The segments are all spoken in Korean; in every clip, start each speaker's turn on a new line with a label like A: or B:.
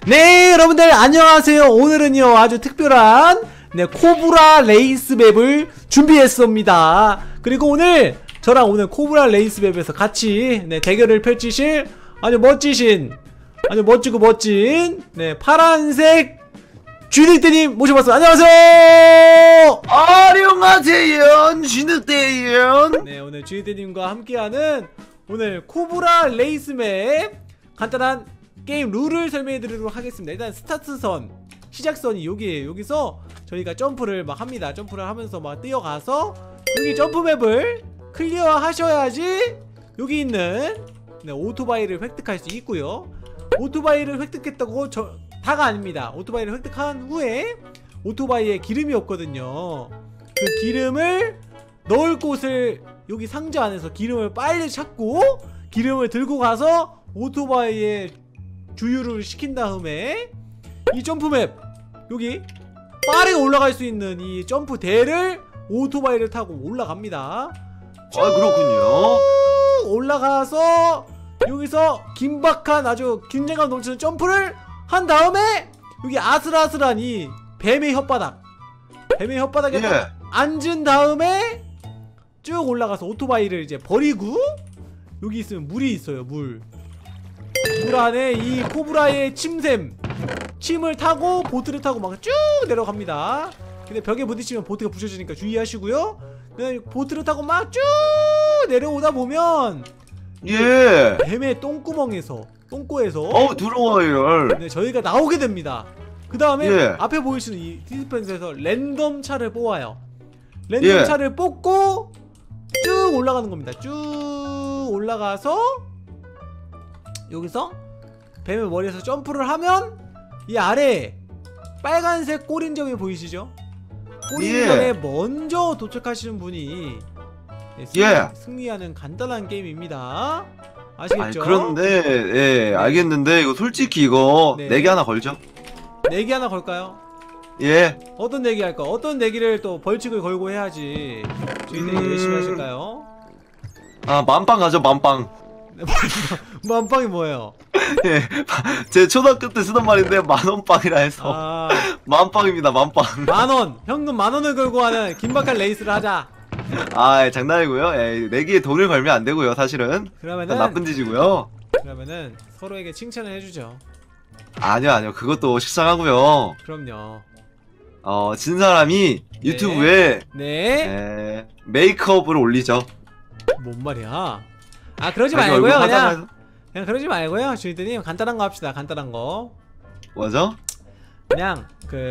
A: 네, 여러분들 안녕하세요. 오늘은요 아주 특별한 코브라 레이스 맵을 준비했습니다. 그리고 오늘 저랑 오늘 코브라 레이스 맵에서 같이 대결을 펼치실 아주 멋지신, 아주 멋지고 멋진 파란색 쥐늑대님 모셔봤습니다. 안녕하세요.
B: 안녕하세요, 쥐늑대예요.
A: 네, 오늘 쥐늑대님과 함께하는 오늘 코브라 레이스 맵 간단한 게임 룰을 설명해 드리도록 하겠습니다. 일단 스타트선, 시작선이 여기에요. 여기서 저희가 점프를 막 합니다. 점프를 하면서 막 뛰어가서 여기 점프맵을 클리어 하셔야지 여기 있는 오토바이를 획득할 수 있고요. 오토바이를 획득했다고 다가 아닙니다. 오토바이를 획득한 후에 오토바이에 기름이 없거든요. 그 기름을 넣을 곳을 여기 상자 안에서 기름을 빨리 찾고 기름을 들고 가서 오토바이에 주유를 시킨 다음에 이 점프맵 여기 빠르게 올라갈 수 있는 이 점프대를 오토바이를 타고 올라갑니다.
B: 아, 그렇군요.
A: 올라가서 여기서 긴박한 아주 긴장감 넘치는 점프를 한 다음에 여기 아슬아슬한 이 뱀의 혓바닥에 딱 앉은 다음에 쭉 올라가서 오토바이를 이제 버리고 여기 있으면 물이 있어요. 물 안에 이 코브라의 침을 타고 보트를 타고 막 쭉 내려갑니다. 근데 벽에 부딪히면 보트가 부셔지니까 주의하시고요. 그냥 보트를 타고 막 쭉 내려오다 보면 뱀의 똥구멍에서 똥꼬에서
B: 들어와요.
A: 저희가 나오게 됩니다. 그 다음에 앞에 보이시는 이 디스펜서에서 랜덤 차를 뽑아요. 랜덤 차를 뽑고 쭉 올라가는 겁니다. 쭉 올라가서 여기서 뱀의 머리에서 점프를 하면 이 아래에 빨간색 꼬린점이 보이시죠? 꼬린점에 먼저 도착하시는 분이 승리하는 간단한 게임입니다. 아시겠죠?
B: 그런데 알겠는데 이거 솔직히 이거 내기 하나 걸죠?
A: 내기 하나 걸까요? 어떤 내기 할까? 어떤 내기를 또 벌칙을 걸고 해야지 저희들이 열심히 하실까요?
B: 만빵 가죠, 만빵.
A: 만빵이 뭐예요?
B: 제 초등학교 때 쓰던 말인데 만원빵이라 해서 만빵입니다. 만빵.
A: 만원! 현금 만원을 걸고 하는 긴박한 레이스를 하자.
B: 장난이고요. 내기에 돈을 걸면 안 되고요, 사실은.
A: 그러면은
B: 나쁜 짓이고요.
A: 그러면은 서로에게 칭찬을 해주죠.
B: 아니요, 그것도 식상하고요.
A: 그럼요.
B: 진 사람이 유튜브에 메이크업을 올리죠.
A: 뭔 말이야? 그러지 말고요. 그냥 그러지 말고요. 주인님 간단한 거 합시다. 간단한 거.
B: 뭐죠?
A: 그냥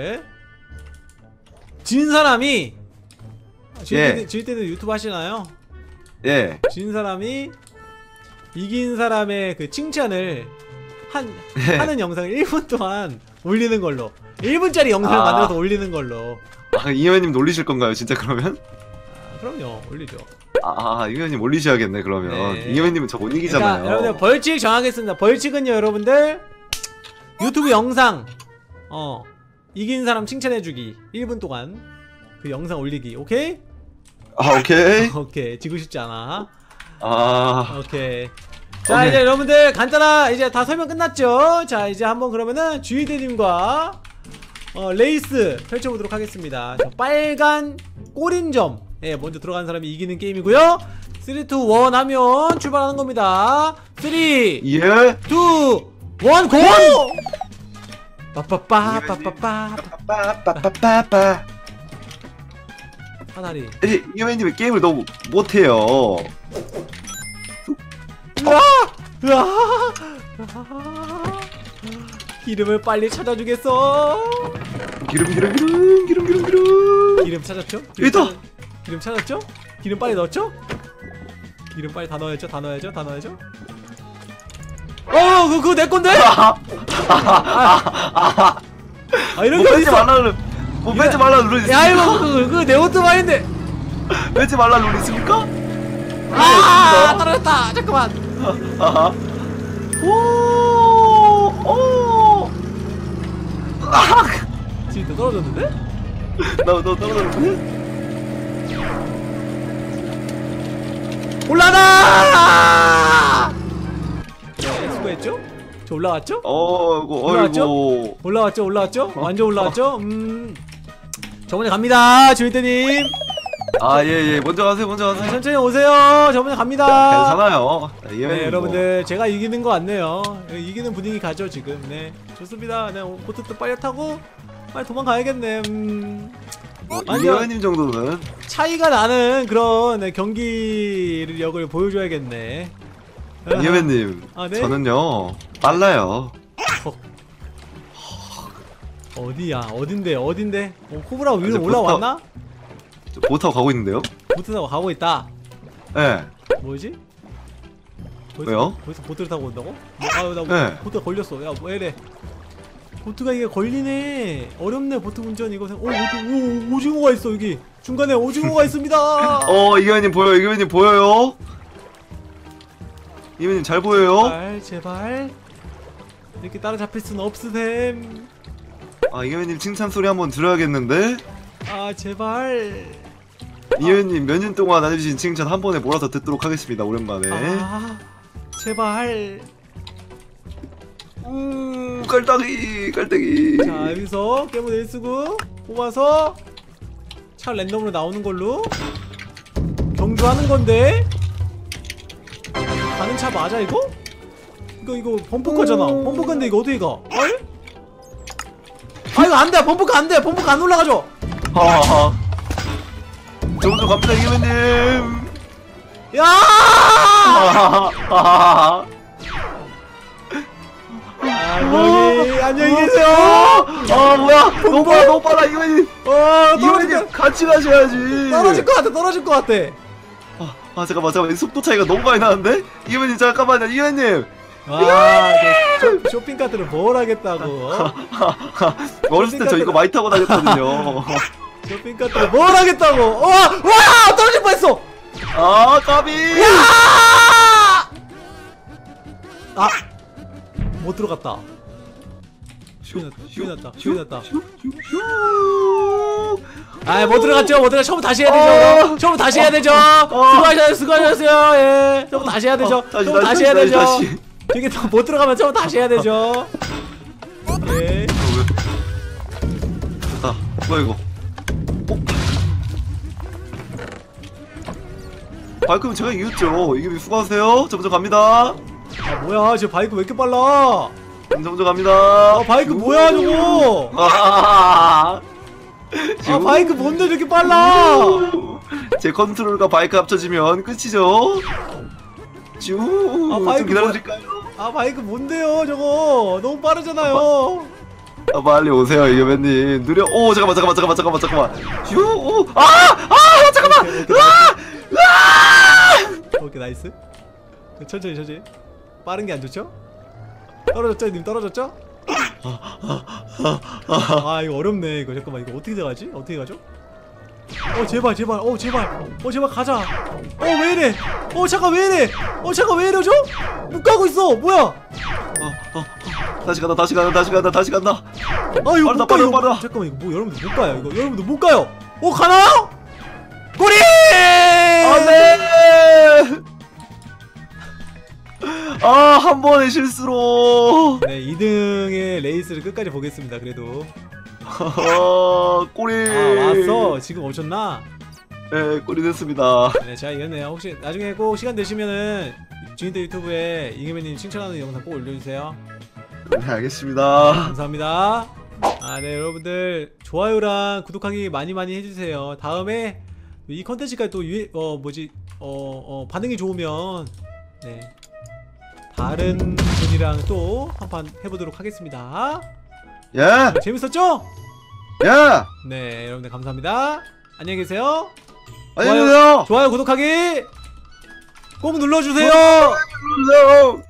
A: 진 사람이 주인님 유튜브 하시나요? 진 사람이 이긴 사람의 그 칭찬을 하는 영상을 1분 동안 올리는 걸로. 1분짜리 영상을 만들어서 올리는 걸로.
B: 이현님 놀리실 건가요, 진짜 그러면?
A: 그럼요, 올리죠.
B: 이현님 올리셔야겠네, 그러면. 이현님은 저 못 이기잖아요.
A: 여러분들 벌칙 정하겠습니다. 벌칙은요, 여러분들 유튜브 영상 이긴 사람 칭찬해주기 1분 동안 그 영상 올리기. 오케이?
B: 오케이.
A: 오케이. 지고 싶지 않아. 오케이. 자,
B: 오케이.
A: 이제 여러분들 간단한 이제 다 설명 끝났죠? 자, 이제 한번 그러면은 주희대님과 레이스 펼쳐보도록 하겠습니다. 자, 빨간 꼬린점 먼저 들어가는 사람이 이기는 게임이고요. 3, 2, 1 하면 출발하는 겁니다. 3, 2, 1 고! 빠빠빠빠빠빠빠 하나리.
B: 이현님이 게임을 너무 못해요.
A: 기름을 빨리 찾아주겠어. 기름 찾았죠? 기름 찾았죠? 기름 빨리 넣었죠? 기름 빨리 다 넣어야죠. 그거 내 건데? 이런 거 어딨어?
B: 뺏지 말라 룰이 있습니까?
A: 야, 이거 그거 내 오토바이인데.
B: 뺏지 말라 룰이 있습니까?
A: 떨어졌다. 잠깐만. 지금 떨어졌는데?
B: 너 떨어졌는데?
A: 올라가! 수고했죠? 저 올라왔죠?
B: 어이구.
A: 올라왔죠? 완전 올라왔죠? 저번에 갑니다, 주인대님.
B: 예. 먼저 가세요.
A: 천천히 오세요. 저번에 갑니다.
B: 괜찮아요.
A: 네, 여러분들 제가 이기는 것 같네요. 이기는 분위기 가죠 지금. 네, 좋습니다. 네, 보트도 빨리 타고 빨리 도망가야겠네.
B: 이현님 정도는
A: 차이가 나는 그런 네, 경기력을 보여줘야겠네.
B: 이현님,
A: 네?
B: 저는요 빨라요.
A: 어디야? 어딘데? 코브라 위로 올라왔나?
B: 보트 타고 가고 있는데요?
A: 보트 타고 가고 있다.
B: 네.
A: 뭐지?
B: 왜요?
A: 벌써 보트를 타고 온다고? 나
B: 네.
A: 보트가 걸렸어. 야, 뭐 이래? 보트가 이게 걸리네. 어렵네 보트 운전 이거. 오, 오징어가 있어 여기. 중간에 오징어가 있습니다.
B: 이현님 보여요? 이현님 잘 보여요?
A: 제발. 이렇게 따라잡힐 순 없으셈.
B: 이현님 칭찬 소리 한번 들어야겠는데?
A: 제발.
B: 이현님 몇 년 동안 해주신 칭찬 한 번에 몰아서 듣도록 하겠습니다. 오랜만에.
A: 제발.
B: 깔때기.
A: 자, 여기서 깨문 1수구 뽑아서 차 랜덤으로 나오는 걸로 경주하는 건데. 가는 차 맞아 이거? 이거 범퍼카잖아. 범퍼카인데 이거 어떻게 가? 이거 안돼. 범퍼카 안돼. 범퍼카 안 올라가죠.
B: 저 먼저 갑니다, 이현님.
A: 야! 안녕히 계세요.
B: 뭐야? 너무 빨라, 이현님. 이현님 같이 가셔야지.
A: 떨어질 것 같아.
B: 잠깐만. 속도 차이가 너무 많이 나는데? 이현님 잠깐만요, 이현님.
A: 쇼핑카드를 뭘 하겠다고.
B: 어렸을 때 저 이거 많이 타고 다녔거든요.
A: 쇼핑카드를 뭘 하겠다고. 와! 떨어질 뻔했어.
B: 까비.
A: 못 들어갔다. 슈 났다. 못 들어갔죠. 처음 다시 해야 되죠. 처음 다시 해야 되죠. 수고하셨어요. 예. 처음 다시 해야 되죠. 다시 해야 되죠. 이게 더 못 들어가면 처음 다시 해야 되죠. 예.
B: 뭐야 이거? 바이크는 제가 이겼죠. 이기면 수고하세요. 저 먼저 갑니다.
A: 뭐야, 저 바이크 왜 이렇게 빨라?
B: 저 먼저 갑니다.
A: 바이크 뭐야 저거? 바이크 뭔데 이렇게 빨라?
B: 제 컨트롤과 바이크 합쳐지면 끝이죠. 좀 기다려줄까요?
A: 바이크 뭔데요 저거? 너무 빠르잖아요.
B: 빨리 오세요, 이겨맨님. 느려. 잠깐만. 잠깐만.
A: 오케이, 나이스. 천천히. 빠른 게 안 좋죠? 떨어졌죠, 님? 떨어졌죠? 이거 어렵네. 이거 잠깐만, 이거 어떻게 가지? 어떻게 가죠? 제발. 제발 가자. 왜 이래? 차가 왜 이래? 차가 왜 이러죠? 못 가고 있어. 뭐야?
B: 다시 간다.
A: 이거 못 가요.
B: 빠르다.
A: 잠깐만, 이거 뭐 여러분들 못 가요. 이거 여러분들 못 가요. 가나요? 꼬리!
B: 안돼. 한 번의 실수로.
A: 네, 2등의 레이스를 끝까지 보겠습니다. 그래도.
B: 꼬리.
A: 왔어. 지금 오셨나?
B: 네, 꼬리 됐습니다.
A: 네, 제가 이겼네요. 혹시 나중에 꼭 시간 되시면은 주인들 유튜브에 이기맨님 칭찬하는 영상 꼭 올려주세요.
B: 네, 알겠습니다.
A: 감사합니다. 네, 여러분들 좋아요랑 구독하기 많이 해주세요. 다음에 이 컨텐츠가 또 반응이 좋으면 네, 다른 분이랑 또 한판 해보도록 하겠습니다.
B: 예.
A: 재밌었죠?
B: 예.
A: 네, 여러분들 감사합니다. 안녕히 계세요.
B: 안녕히 계세요.
A: 좋아요, 구독하기 꼭 눌러주세요.
B: 눌러주세요.